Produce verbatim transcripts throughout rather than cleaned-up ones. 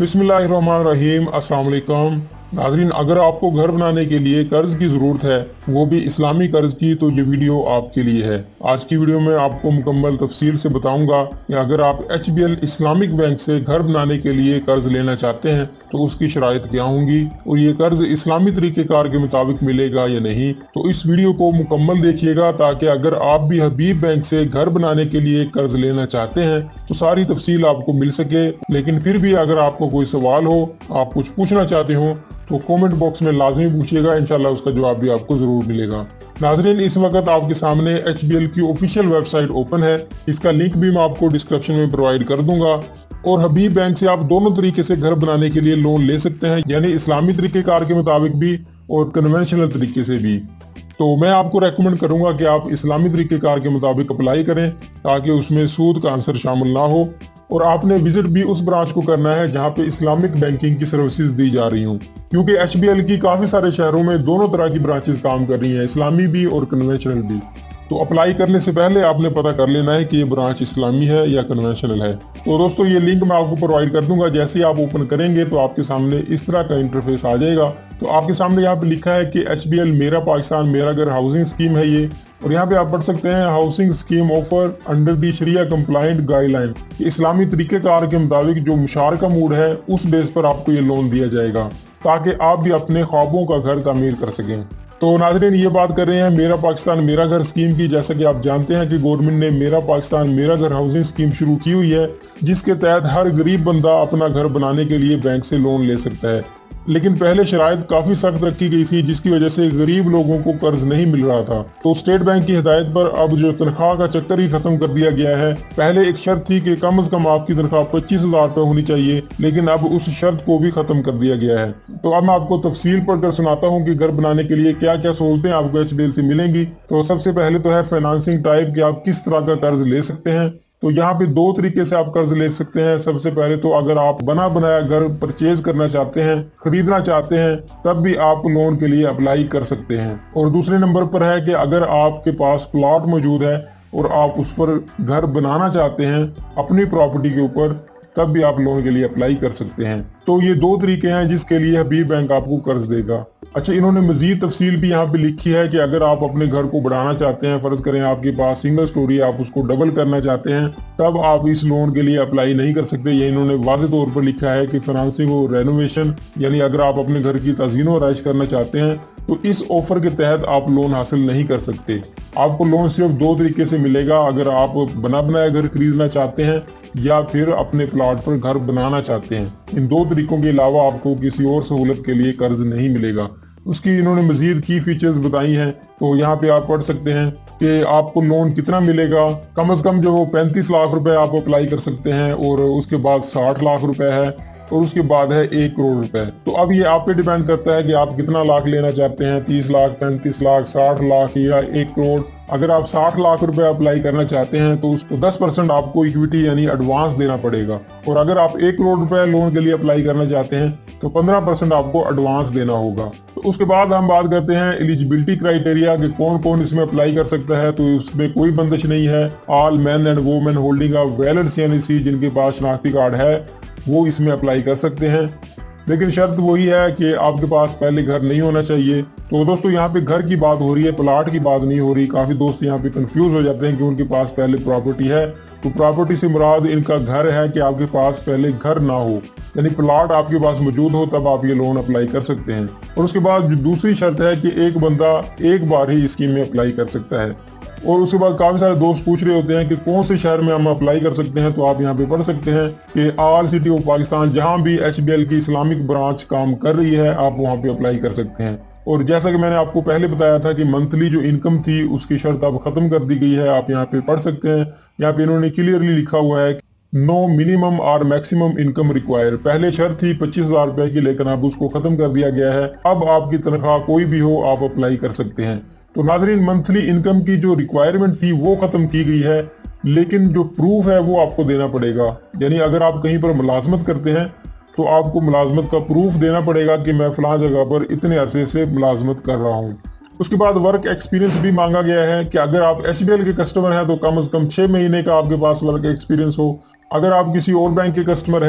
बिस्मिल्लाहिर्रहमानिर्रहीम। अस्सलाम वालेकुम नाज़रीन, अगर आपको घर बनाने के लिए कर्ज की ज़रूरत है, वो भी इस्लामी कर्ज की, तो ये वीडियो आपके लिए है। आज की वीडियो में आपको मुकम्मल तफसील से बताऊंगा कि अगर आप H B L Islamic bank से घर बनाने के लिए कर्ज लेना चाहते हैं तो उसकी शराइत क्या होंगी और ये कर्ज इस्लामी तरीक़ेकार के मुताबिक मिलेगा या नहीं। तो इस वीडियो को मुकम्मल देखिएगा ताकि अगर आप भी हबीब बैंक से घर बनाने के लिए कर्ज लेना चाहते हैं तो सारी तफसील आपको मिल सके। लेकिन फिर भी अगर आपको कोई सवाल हो, आप कुछ पूछना चाहते हो, तो कमेंट बॉक्स में लाजमी पूछिएगा, इंशाल्लाह उसका जवाब भी आपको जरूर मिलेगा। नाजरीन, इस वक्त आपके सामने एच बी एल की ऑफिशियल वेबसाइट ओपन है। इसका लिंक भी मैं आपको डिस्क्रिप्शन में प्रोवाइड कर दूंगा। और हबीब बैंक से आप दोनों तरीके से घर बनाने के लिए लोन ले सकते हैं, यानी इस्लामी तरीक़ेकार के मुताबिक भी और कन्वेंशनल तरीके से भी। तो मैं आपको रेकमेंड करूंगा कि आप इस्लामी तरीक़ेकार के मुताबिक अप्लाई करें ताकि उसमें सूद का आंसर शामिल ना हो। और आपने विजिट भी उस ब्रांच को करना है जहां पे इस्लामिक बैंकिंग की सर्विसेज दी जा रही हूं, क्योंकि एच बी एल की काफी सारे शहरों में दोनों तरह की ब्रांचेस काम कर रही हैं, इस्लामी भी और कन्वेंशनल भी। तो अप्लाई करने से पहले आपने पता कर लेना है कि ये ब्रांच इस्लामी है या कन्वेंशनल है। तो दोस्तों, ये लिंक मैं आपको प्रोवाइड कर दूंगा। जैसे ही आप ओपन करेंगे तो आपके सामने इस तरह का इंटरफेस आ जाएगा। तो आपके सामने यहाँ पे लिखा है कि एच बी एल मेरा पाकिस्तान मेरा घर हाउसिंग स्कीम है ये। और यहाँ पे आप पढ़ सकते हैं housing scheme offer under the shariah compliant guideline. इस्लामी तरीक़ेकार के मुताबिक जो मुशारका मूड है उस बेस पर आपको ये लोन दिया जाएगा ताकि आप भी अपने ख्वाबों का घर तामीर कर सकें। तो नाज़रीन, ये बात कर रहे हैं मेरा पाकिस्तान मेरा घर स्कीम की। जैसा कि आप जानते हैं कि गवर्नमेंट ने मेरा पाकिस्तान मेरा घर हाउसिंग स्कीम शुरू की हुई है, जिसके तहत हर गरीब बंदा अपना घर बनाने के लिए बैंक से लोन ले सकता है। लेकिन पहले शराइत काफी सख्त रखी गई थी, जिसकी वजह से गरीब लोगों को कर्ज नहीं मिल रहा था। तो स्टेट बैंक की हिदायत पर अब जो तनख्वाह का चक्कर ही खत्म कर दिया गया है। पहले एक शर्त थी कि कम से कम आपकी तनख्वाह पच्चीस हजार रुपए होनी चाहिए, लेकिन अब उस शर्त को भी खत्म कर दिया गया है। तो अब मैं आपको तफसील पढ़कर सुनाता हूँ कि घर बनाने के लिए क्या क्या सहूलतें आपको एच बी एल से मिलेंगी। तो सबसे पहले तो है फाइनेंसिंग टाइप, कि आप किस तरह का कर्ज ले सकते हैं। तो यहाँ पे दो तरीके से आप कर्ज ले सकते हैं। सबसे पहले तो अगर आप बना बनाया घर परचेज करना चाहते हैं, खरीदना चाहते हैं, तब भी आप लोन के लिए अप्लाई कर सकते हैं। और दूसरे नंबर पर है कि अगर आपके पास प्लॉट मौजूद है और आप उस पर घर बनाना चाहते हैं अपनी प्रॉपर्टी के ऊपर, तब भी आप लोन के लिए अप्लाई कर सकते हैं। तो ये दो तरीके हैं जिसके लिए हबीब बैंक आपको कर्ज देगा। अच्छा, इन्होंने मजीद तफसील भी यहाँ पे लिखी है कि अगर आप अपने घर को बढ़ाना चाहते हैं, फर्ज करें आपके पास सिंगल स्टोरी है, आप उसको डबल करना चाहते हैं, तब आप इस लोन के लिए अप्लाई नहीं कर सकते। ये इन्होंने वाज़ेह तौर पर लिखा है कि फाइनेंसिंग और रेनोवेशन, यानी अगर आप अपने घर की तज़ीनो आराइश करना चाहते हैं तो इस ऑफर के तहत आप लोन हासिल नहीं कर सकते। आपको लोन सिर्फ दो तरीके से मिलेगा, अगर आप बना बनाया घर खरीदना चाहते हैं या फिर अपने प्लॉट पर घर बनाना चाहते हैं। इन दो तरीकों के अलावा आपको किसी और सहूलत के लिए कर्ज नहीं मिलेगा। उसकी इन्होंने मजीद की फीचर्स बताई हैं। तो यहाँ पे आप पढ़ सकते हैं कि आपको लोन कितना मिलेगा। कम से कम जो वो पैंतीस लाख रुपए आप अप्लाई कर सकते हैं, और उसके बाद साठ लाख रुपए है, और उसके बाद है एक करोड़ रुपए। तो अब ये आप पे डिपेंड करता है कि आप कितना लाख लेना चाहते हैं, तीस लाख, पैंतीस लाख, साठ लाख या एक करोड़। अगर आप साठ लाख रुपए अप्लाई करना चाहते हैं तो उसको दस परसेंट आपको इक्विटी यानी एडवांस देना पड़ेगा। और अगर आप एक करोड़ रुपए लोन के लिए अप्लाई करना चाहते हैं तो पंद्रह परसेंट आपको एडवांस देना होगा। तो उसके बाद हम बात करते हैं एलिजिबिलिटी क्राइटेरिया कि कौन कौन इसमें अप्लाई कर सकता है। तो उसमें कोई बंदिश नहीं है। All man and women holding a valid C N I C, जिनके पास शनाख्ती कार्ड है, वो इसमें अप्लाई कर सकते हैं। लेकिन शर्त वही है कि आपके पास पहले घर नहीं होना चाहिए। तो दोस्तों, यहाँ पे घर की बात हो रही है, प्लाट की बात नहीं हो रही। काफी दोस्त यहाँ पे कंफ्यूज हो जाते हैं कि उनके पास पहले प्रॉपर्टी है। तो प्रॉपर्टी से मुराद इनका घर है कि आपके पास पहले घर ना हो, यानी प्लाट आपके पास मौजूद हो, तब आप ये लोन अप्लाई कर सकते हैं। और उसके बाद दूसरी शर्त है कि एक बंदा एक बार ही स्कीम में अप्लाई कर सकता है। और उसके बाद काफी सारे दोस्त पूछ रहे होते हैं कि कौन से शहर में हम अप्लाई कर सकते हैं। तो आप यहाँ पे पढ़ सकते हैं कि ऑल सिटी ऑफ पाकिस्तान, जहाँ भी एच बी एल की इस्लामिक ब्रांच काम कर रही है, आप वहाँ पे अप्लाई कर सकते हैं। और जैसा कि मैंने आपको पहले बताया था कि मंथली जो इनकम थी उसकी शर्त अब खत्म कर दी गई है, आप यहाँ पे पढ़ सकते हैं। यहाँ पे इन्होंने क्लियरली लिखा हुआ है नो मिनिमम और मैक्सिमम इनकम रिक्वायर। पहले शर्त थी पच्चीस हजार रुपए की, लेकिन अब उसको खत्म कर दिया गया है। अब आपकी तनख्वाह कोई भी हो, आप अप्लाई कर सकते हैं। तो नाजरीन, मंथली इनकम की जो रिक्वायरमेंट थी वो खत्म की गई है, लेकिन जो प्रूफ है वो आपको देना पड़ेगा। यानी अगर आप कहीं पर मुलाजमत करते हैं तो आपको मुलाजमत का प्रूफ देना पड़ेगा कि मैं फलां जगह पर इतने अरसे से मुलाजमत कर रहा हूँ। उसके बाद वर्क एक्सपीरियंस भी मांगा गया है कि अगर आप एच बी एल के कस्टमर हैं तो कम से कम छः महीने का आपके पास वर्क एक्सपीरियंस हो। अगर आप किसी और बैंक के कस्टमर हैं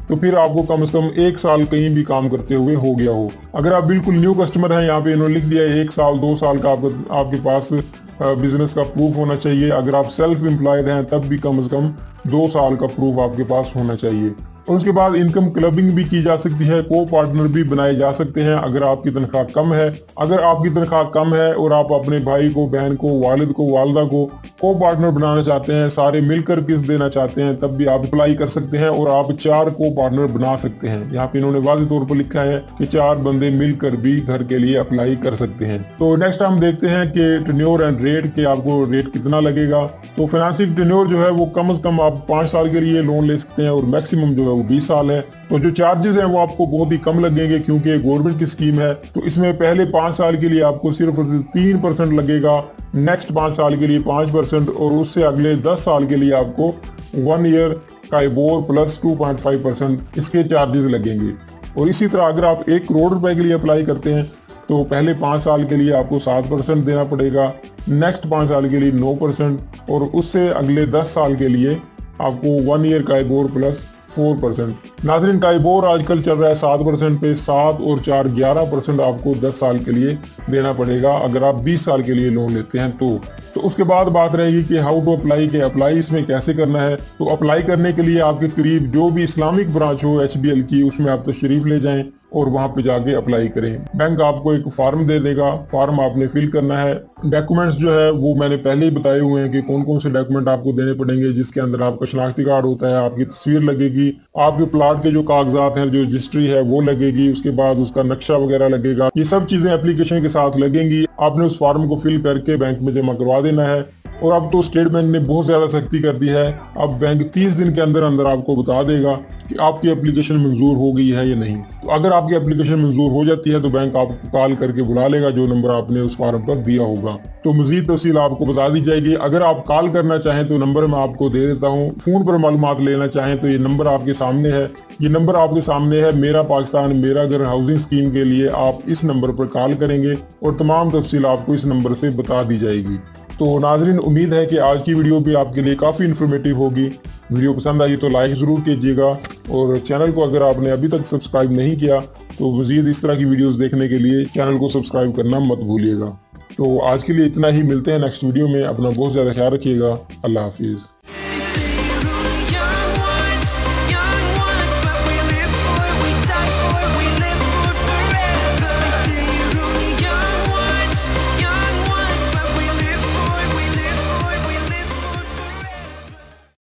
तो फिर आपको कम से कम एक साल कहीं भी काम करते हुए हो गया हो। अगर आप बिल्कुल न्यू कस्टमर हैं, यहाँ पे इन्होंने लिख दिया है एक साल दो साल का आपका आपके पास बिजनेस का प्रूफ होना चाहिए। अगर आप सेल्फ एम्प्लॉयड हैं तब भी कम से कम दो साल का प्रूफ आपके पास होना चाहिए। और उसके बाद इनकम क्लबिंग भी की जा सकती है, को पार्टनर भी बनाए जा सकते हैं अगर आपकी तनख्वाह कम है। अगर आपकी तनख्वाह कम है और आप अपने भाई को, बहन को, वालिद को, वालदा को को पार्टनर बनाना चाहते हैं, सारे मिलकर किस्त देना चाहते हैं, तब भी आप अप्लाई कर सकते हैं और आप चार को पार्टनर बना सकते हैं। यहाँ पे इन्होंने वाज़ेह तौर पर लिखा है कि चार बंदे मिलकर भी घर के लिए अप्लाई कर सकते हैं। तो नेक्स्ट हम देखते हैं कि टेन्योर एंड रेट के आपको रेट कितना लगेगा। तो फाइनेंसिंग टेन्योर जो है वो कम से कम आप पाँच साल के लिए लोन ले सकते हैं और मैक्सिमम जो है वो बीस साल है। तो जो चार्जेस हैं वो आपको बहुत ही कम लगेंगे क्योंकि गवर्नमेंट की स्कीम है। तो इसमें पहले पाँच साल के लिए आपको सिर्फ तीन परसेंट लगेगा, नेक्स्ट पाँच साल के लिए पाँच परसेंट और उससे अगले दस साल के लिए आपको वन ईयर का इबोर plus two point five percent इसके चार्जेस लगेंगे। और इसी तरह अगर आप एक करोड़ रुपए के लिए अप्लाई करते हैं तो पहले पाँच साल के लिए आपको सात परसेंट देना पड़ेगा, नेक्स्ट पाँच साल के लिए नौ परसेंट और उससे अगले दस साल के लिए आपको वन ईयर का इबोर प्लस फोर परसेंट। नाजरीन, टाइबोर आजकल चल रहा है सात परसेंट पे, सात और चार ग्यारह परसेंट आपको दस साल के लिए देना पड़ेगा अगर आप बीस साल के लिए लोन लेते हैं तो। तो उसके बाद बात रहेगी कि हाउ टू अप्लाई के अप्लाई इसमें कैसे करना है। तो अप्लाई करने के लिए आपके करीब जो भी इस्लामिक ब्रांच हो एच बी एल की, उसमें आप तशरीफ ले जाएं और वहां पे जाके अप्लाई करें। बैंक आपको एक फॉर्म दे देगा, फॉर्म आपने फिल करना है। डॉक्यूमेंट्स जो है वो मैंने पहले ही बताए हुए हैं कि कौन कौन से डॉक्यूमेंट आपको देने पड़ेंगे, जिसके अंदर आपका शनाख्ती कार्ड होता है, आपकी तस्वीर लगेगी, आपके प्लाट के जो कागजात हैं, जो रजिस्ट्री है वो लगेगी, उसके बाद उसका नक्शा वगैरह लगेगा। ये सब चीजें एप्लीकेशन के साथ लगेंगी। आपने उस फॉर्म को फिल करके बैंक में जमा करवा देना है। और अब तो स्टेट बैंक ने बहुत ज्यादा सख्ती कर दी है, अब बैंक तीस दिन के अंदर अंदर आपको बता देगा कि आपकी एप्लीकेशन मंजूर हो गई है या नहीं। तो अगर आपकी एप्लीकेशन मंजूर हो जाती है तो बैंक आपको कॉल करके बुला लेगा जो नंबर आपने उस फॉर्म पर दिया होगा। तो मजीद तफसील आपको बता दी जाएगी। अगर आप कॉल करना चाहें तो नंबर मैं आपको दे देता हूँ। फोन पर मालूमात लेना चाहें तो ये नंबर आपके सामने है, ये नंबर आपके सामने है। मेरा पाकिस्तान मेरा घर हाउसिंग स्कीम के लिए आप इस नंबर पर कॉल करेंगे और तमाम तफसील आपको इस नंबर से बता दी जाएगी। तो नाजरीन, उम्मीद है कि आज की वीडियो भी आपके लिए काफ़ी इन्फॉर्मेटिव होगी। वीडियो पसंद आई तो लाइक ज़रूर कीजिएगा और चैनल को अगर आपने अभी तक सब्सक्राइब नहीं किया तो मज़ीद इस तरह की वीडियोस देखने के लिए चैनल को सब्सक्राइब करना मत भूलिएगा। तो आज के लिए इतना ही, मिलते हैं नेक्स्ट वीडियो में। अपना बहुत ज़्यादा ख्याल रखिएगा। अल्लाह हाफिज़।